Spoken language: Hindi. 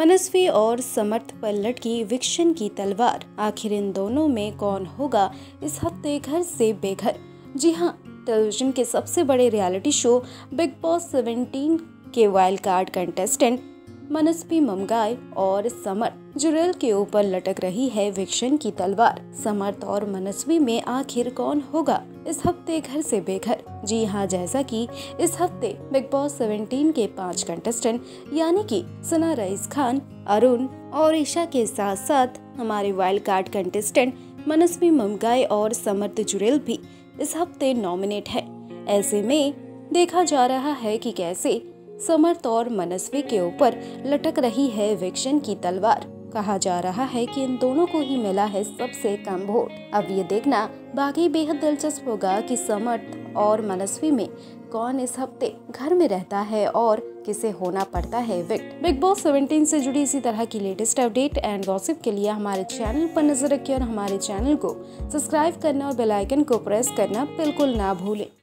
मनस्वी और समर्थ पर लटकी विक्शन की तलवार। आखिर इन दोनों में कौन होगा इस हफ्ते घर से बेघर। जी हाँ, टेलीविजन के सबसे बड़े रियलिटी शो बिग बॉस 17 के wild card contestant Manasvi Mamgai और समर्थ जुरेल के ऊपर लटक रही है विक्शन की तलवार। समर्थ और मनस्वी में आखिर कौन होगा इस हफ्ते घर से बेघर। जी हाँ, जैसा कि इस हफ्ते बिग बॉस 17 के 5 कंटेस्टेंट यानी कि सना रईस खान, अरुण और ईशा के साथ साथ हमारे wild card contestant Manasvi Mamgai और समर्थ जुरेल भी इस हफ्ते नॉमिनेट है। ऐसे में देखा जा रहा है कि कैसे समर्थ और मनस्वी के ऊपर लटक रही है विक्शन की तलवार। कहा जा रहा है कि इन दोनों को ही मिला है सबसे कम वोट। अब ये देखना बाकी बेहद दिलचस्प होगा कि समर्थ और मनस्वी में कौन इस हफ्ते घर में रहता है और किसे होना पड़ता है विक्ट। बिग बॉस 17 से जुड़ी इसी तरह की लेटेस्ट अपडेट एंड गॉसिप के लिए हमारे चैनल पर नजर रखिए और हमारे चैनल को सब्सक्राइब करना और बेल आइकन को प्रेस करना बिल्कुल ना भूलें।